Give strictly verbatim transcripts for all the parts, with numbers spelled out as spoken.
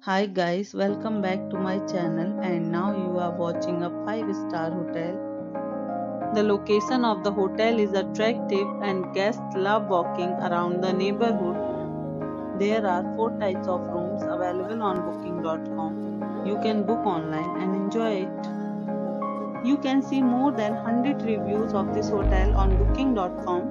Hi guys, welcome back to my channel and now you are watching a five star hotel. The location of the hotel is attractive and guests love walking around the neighborhood. There are four types of rooms available on booking dot com. You can book online and enjoy it. You can see more than one hundred reviews of this hotel on booking dot com.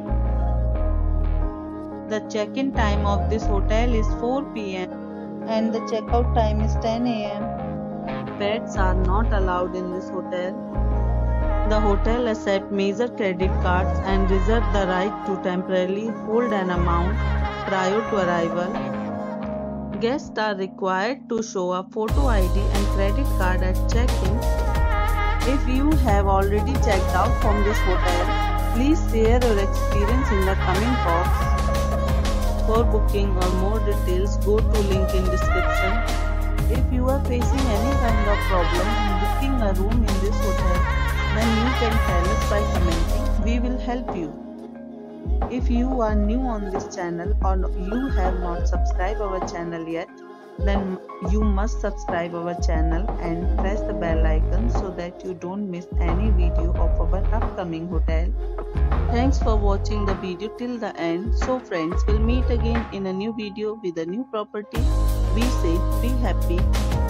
The check-in time of this hotel is four p m and the checkout time is ten a m Pets are not allowed in this hotel. The hotel accepts major credit cards and reserves the right to temporarily hold an amount prior to arrival. Guests are required to show a photo I D and credit card at check-in. If you have already checked out from this hotel, please share your experience in the comment box. For booking or more details, go to link in description. If you are facing any kind of problem in booking a room in this hotel, then you can tell us by commenting. We will help you. If you are new on this channel or you have not subscribed our channel yet, then you must subscribe our channel and press the bell icon so that you don't miss any video of our upcoming hotel. Thanks for watching the video till the end. So friends, we'll meet again in a new video with a new property. Be safe, be happy.